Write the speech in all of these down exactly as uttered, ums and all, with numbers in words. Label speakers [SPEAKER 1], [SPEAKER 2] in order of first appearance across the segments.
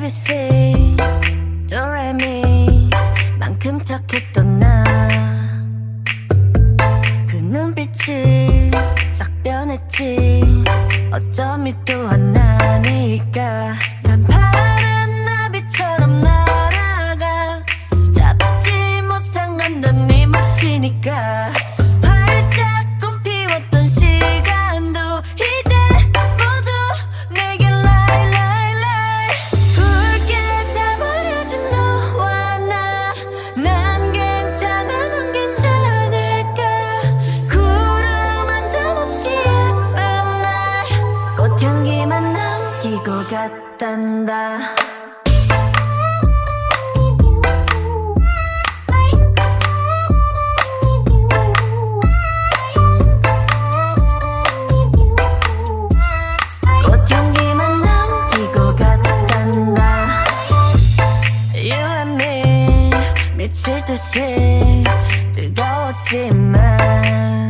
[SPEAKER 1] 에이비씨 도레미 만큼 착했던 나 그 눈빛이 싹 변했지. 어쩜 이 또한 나니까 난 파란 나비처럼 날아가. 잡지 못한 건 넌 네 몫이니까. 활짝 꽃피웠던 시간도 이제 모두 내게 lie lie lie. 붉게 다 버려진 너와 나. 난 괜찮아 넌 괜찮을까. 구름 한 점 없이 예쁜 날 꽃향기만 남기고 갔단다. 꽃향기만 남기고 갔단다. You and me 미칠 듯이 뜨거웠지만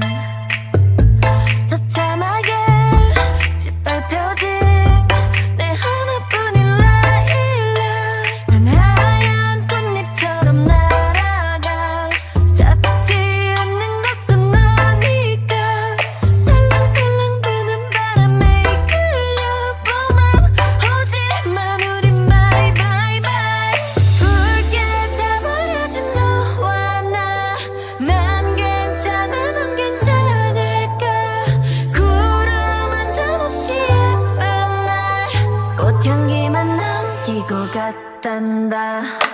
[SPEAKER 1] 처참하게 짓밟혀진 내 하나뿐인 라일락. 난 하얀 꽃잎처럼 날아가. 잡지 않는 것은 너니까. 살랑살랑 부는 바람에 이끌려보만 오지만 우린 bye bye bye. 붉게 다 버려진 너와 나. 난 괜찮아 넌 괜찮을까. 구름 한 점 없이 예쁜 날 꽃향기만 남기고 갔단다.